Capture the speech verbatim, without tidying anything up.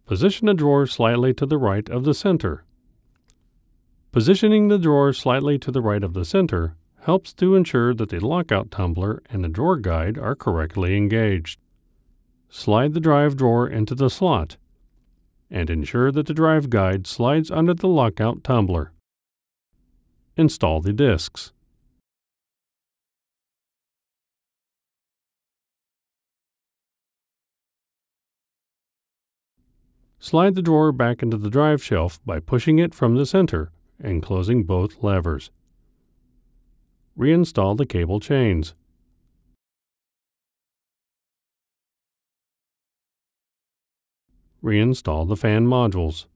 Position a drawer slightly to the right of the center. Positioning the drawer slightly to the right of the center helps to ensure that the lockout tumbler and the drawer guide are correctly engaged. Slide the drive drawer into the slot, and ensure that the drive guide slides under the lockout tumbler. Install the discs. Slide the drawer back into the drive shelf by pushing it from the center and closing both levers. Reinstall the cable chains. Reinstall the fan modules.